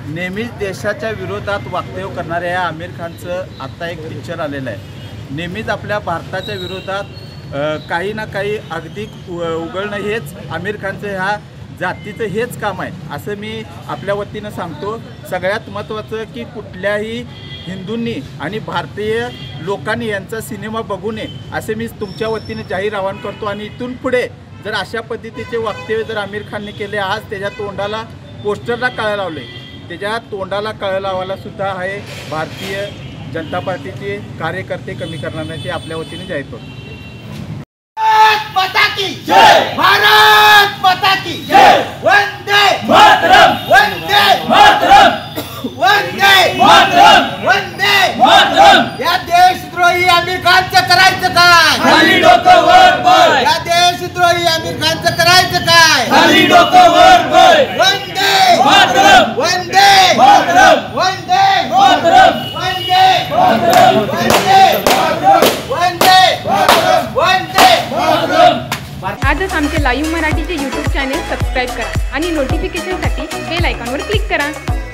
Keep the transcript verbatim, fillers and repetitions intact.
नेहमीच देशाच्या विरोधात वक्तव्य करणाऱ्या या आमिर खानचं आत्ता एक पिक्चर आलेलं आहे। नेहमीच आपल्या भारताच्या विरोधात काही ना काही अगदी उघडणं हेच आमिर खानचं ह्या जातीचं हेच काम आहे असं मी आपल्या वतीनं सांगतो। सगळ्यात महत्त्वाचं की कुठल्याही हिंदूंनी आणि भारतीय लोकांनी यांचा सिनेमा बघू नये असे मी तुमच्या वतीने जाहीर आवाहन करतो। आणि इथून पुढे जर अशा पद्धतीचे वक्तव्य जर आमिर खानने केले, आज त्याच्या तोंडाला पोस्टरला काळं लावले, त्याच्या तोंडाला काळं लावायला सुद्धा आहे भारतीय जनता पार्टीचे कार्यकर्ते कमी करणार नाही, ते आपल्या वतीने जाहीर करतो। भारत माता की जय, भारत माता की जय, वंदे मातरम, वंदे मातरम, वंदे मातरम, वंदे मातरम। या देशद्रोही आमिर खानचं करायचं काय? खाली डोकं वर पाय। या देशद्रोही आमिर खानचं करायचं काय? खाली डोकं वर पाय। वंदे मातरम, वंदे मातरम, वंदे मातरम, वंदे मातरम, वंदे वंदे वंदे मातरम। आजच आमचे लाईव्ह मराठीचे यूट्यूब चॅनेल सबस्क्राईब करा आणि नोटिफिकेशनसाठी बेल आयकॉनवर क्लिक करा।